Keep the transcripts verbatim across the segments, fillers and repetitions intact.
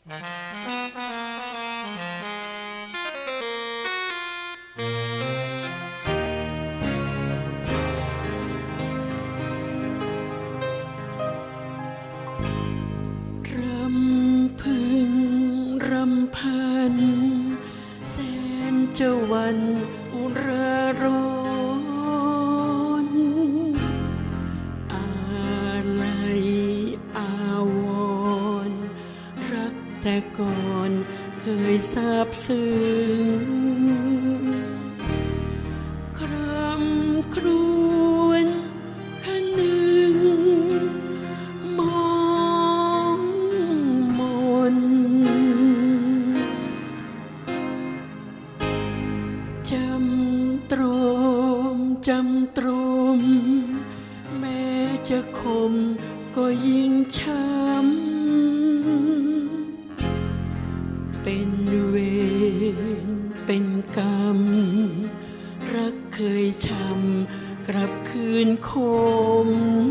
เจ้าวันอุราร้อนอะไรอาวรณ์รักแต่ก่อนเคยซาบซึ้งครำครวญคะนึงมองมนจำตรมจำตรมแม้จะคมก็ยิ่งช้ำเป็นเวรเป็นกรรมรักเคยช้ำกลับคืนคม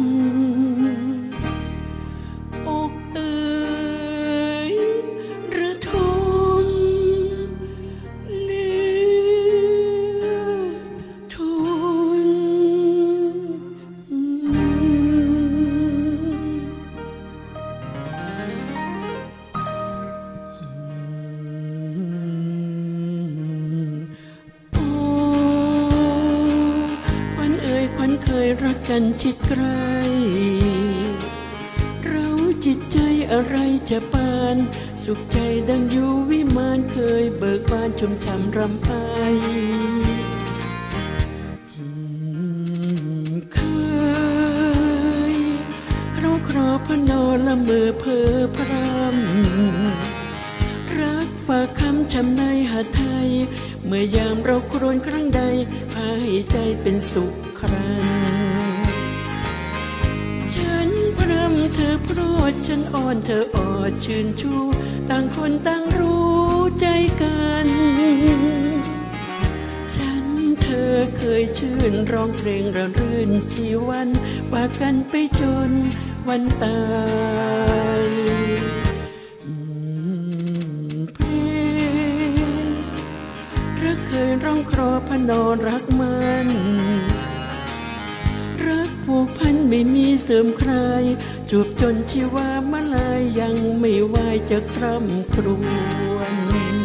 อกเอ่ยระทมเนื้อทุนโอ้ควันเอ่ยควันเคยรักกันชิดใกล้เราจิตใจอะไรจะปานสุขใจดังอยู่วิมานเคยเบิกบานชุ่มฉ่ำรำไปเคยคราวครอพนอละเมอเพ้อพรำรักฝากคำช้ำในหาไทยเมื่อยามเราครวญครั้งใดพาให้ใจเป็นสุขครันฉันพรำเธอโปรดฉันอ่อนเธอออดชื่นชูต่างคนต่างรู้ใจกันฉันเธอเคยชื่นร้องเพลงระรื่นชีวันฝากกันไปจนวันตายเพลงรักเคยร้องครอพนอรักมันรักผูกพันไม่มีเสริมใครจูบจนชีวามาลายยังไม่ไหวจะคร่ำครวญ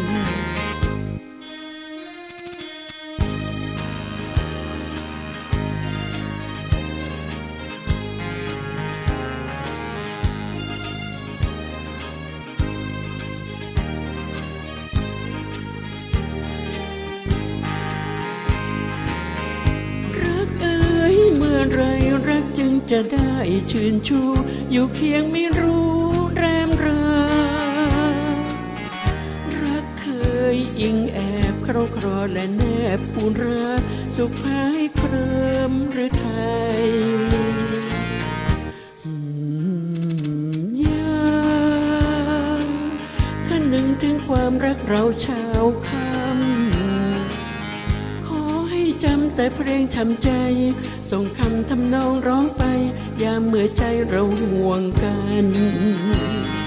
รักเอ๋ยเมื่อไรรักจึงจะได้ชื่นชูอยู่เคียงไม่รู้แรมรารักเคยอิงแอบครอครอและแนบปูนราสุขพายเคริมหรือไทยยังคันหนึ่งถึงความรักเราชาวคำขอให้จำแต่เพลงช้ำใจส่งคำทำนองร้องไปยามเมื่อใจเราห่วงกัน